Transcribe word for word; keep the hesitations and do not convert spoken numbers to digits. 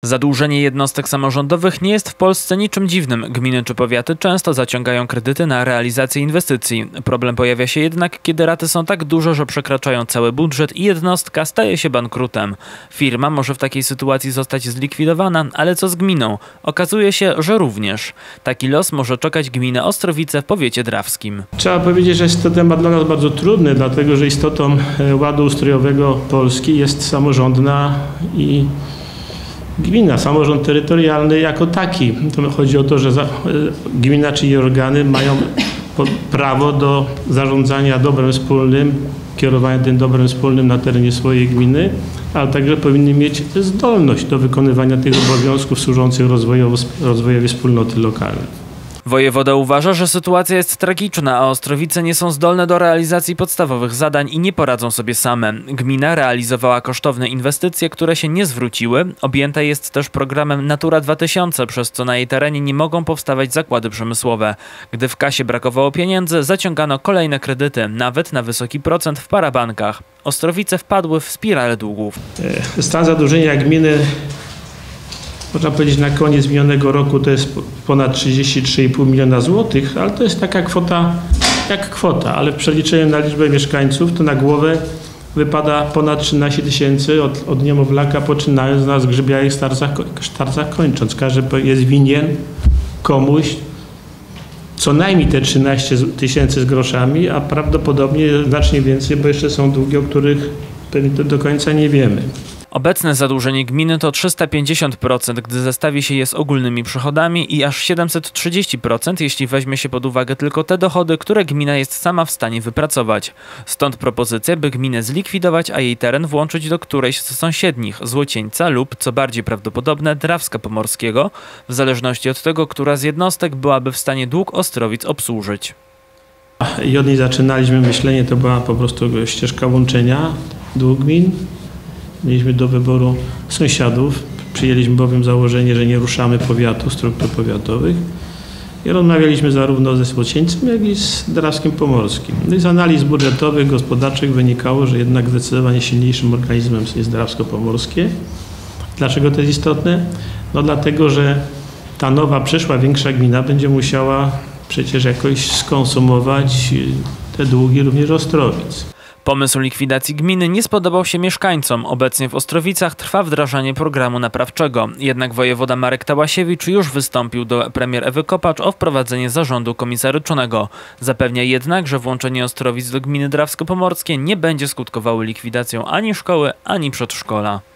Zadłużenie jednostek samorządowych nie jest w Polsce niczym dziwnym. Gminy czy powiaty często zaciągają kredyty na realizację inwestycji. Problem pojawia się jednak, kiedy raty są tak duże, że przekraczają cały budżet i jednostka staje się bankrutem. Firma może w takiej sytuacji zostać zlikwidowana, ale co z gminą? Okazuje się, że również. Taki los może czekać gminę Ostrowice w powiecie drawskim. Trzeba powiedzieć, że jest to temat dla nas bardzo trudny, dlatego że istotą ładu ustrojowego Polski jest samorządna i gmina, samorząd terytorialny jako taki. To chodzi o to, że za, gmina czy jej organy mają prawo do zarządzania dobrem wspólnym, kierowania tym dobrem wspólnym na terenie swojej gminy, ale także powinny mieć zdolność do wykonywania tych obowiązków służących rozwojowi, rozwojowi wspólnoty lokalnej. Wojewoda uważa, że sytuacja jest tragiczna, a Ostrowice nie są zdolne do realizacji podstawowych zadań i nie poradzą sobie same. Gmina realizowała kosztowne inwestycje, które się nie zwróciły. Objęta jest też programem Natura dwa tysiące, przez co na jej terenie nie mogą powstawać zakłady przemysłowe. Gdy w kasie brakowało pieniędzy, zaciągano kolejne kredyty, nawet na wysoki procent w parabankach. Ostrowice wpadły w spiralę długów. Stan zadłużenia gminy, można powiedzieć, na koniec minionego roku to jest ponad trzydzieści trzy i pół miliona złotych, ale to jest taka kwota jak kwota, ale w przeliczeniu na liczbę mieszkańców to na głowę wypada ponad trzynaście tysięcy od, od niemowlaka poczynając na zgrzybiałych starcach, starcach kończąc. Każdy jest winien komuś co najmniej te trzynaście tysięcy z groszami, a prawdopodobnie znacznie więcej, bo jeszcze są długi, o których do końca nie wiemy. Obecne zadłużenie gminy to trzysta pięćdziesiąt procent, gdy zestawi się je z ogólnymi przychodami i aż siedemset trzydzieści procent, jeśli weźmie się pod uwagę tylko te dochody, które gmina jest sama w stanie wypracować. Stąd propozycja, by gminę zlikwidować, a jej teren włączyć do którejś z sąsiednich, Złocieńca lub, co bardziej prawdopodobne, Drawska Pomorskiego, w zależności od tego, która z jednostek byłaby w stanie dług Ostrowic obsłużyć. I od niej zaczynaliśmy myślenie, to była po prostu ścieżka łączenia dwóch gmin. Mieliśmy do wyboru sąsiadów, przyjęliśmy bowiem założenie, że nie ruszamy powiatu, struktur powiatowych i rozmawialiśmy zarówno ze Złocieńcem, jak i z Drawskim Pomorskim. No i z analiz budżetowych, gospodarczych wynikało, że jednak zdecydowanie silniejszym organizmem jest Drawsko-Pomorskie. Dlaczego to jest istotne? No dlatego, że ta nowa, przyszła, większa gmina będzie musiała przecież jakoś skonsumować te długi również Ostrowic. Pomysł likwidacji gminy nie spodobał się mieszkańcom. Obecnie w Ostrowicach trwa wdrażanie programu naprawczego. Jednak wojewoda Marek Tałasiewicz już wystąpił do premier Ewy Kopacz o wprowadzenie zarządu komisarycznego. Zapewnia jednak, że włączenie Ostrowic do gminy Drawsko-Pomorskie nie będzie skutkowało likwidacją ani szkoły, ani przedszkola.